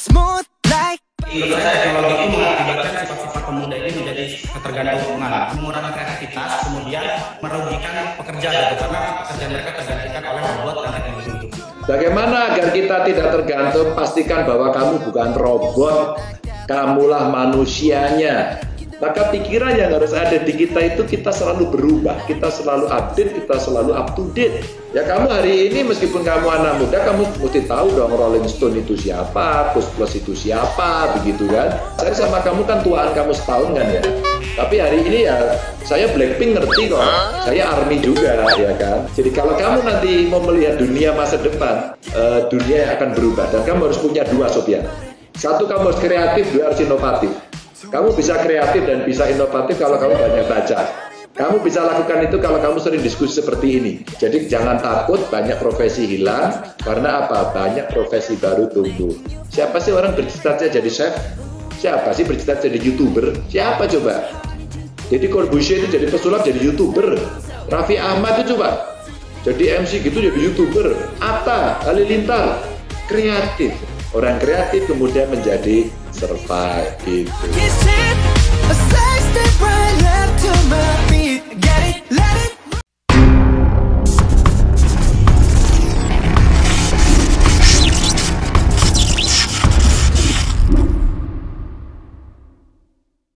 smooth like. Menurut saya teknologi itu mengakibatkan sifat-sifat pemuda ini menjadi ketergantungan, mengurangi kreativitas, kemudian merugikan pekerja gitu, karena pekerjaan mereka tergantikan oleh robot dan teknologi. Bagaimana agar kita tidak tergantung? Pastikan bahwa kamu bukan robot, kamulah manusianya. Maka pikiran yang harus ada di kita itu kita selalu berubah, kita selalu update, kita selalu up to date. Ya kamu hari ini meskipun kamu anak muda, kamu mesti tahu dong Rolling Stone itu siapa, Plus itu siapa, begitu kan. Saya sama kamu kan tuaan kamu setahun kan ya. Tapi hari ini ya saya Blackpink ngerti kok, saya ARMY juga ya kan. Jadi kalau kamu nanti mau melihat dunia masa depan, dunia akan berubah dan kamu harus punya dua, Sofian. Satu, kamu harus kreatif, dua, harus inovatif. Kamu bisa kreatif dan bisa inovatif kalau kamu banyak baca. Kamu bisa lakukan itu kalau kamu sering diskusi seperti ini. Jadi jangan takut banyak profesi hilang, karena apa? Banyak profesi baru tumbuh. Siapa sih orang bercita-cita jadi chef? Siapa sih bercita-cita jadi YouTuber? Siapa coba? Jadi Corbusier itu jadi pesulap jadi YouTuber. Raffi Ahmad itu coba jadi MC gitu jadi YouTuber. Atta Halilintar kreatif. Orang kreatif kemudian menjadi survive gitu.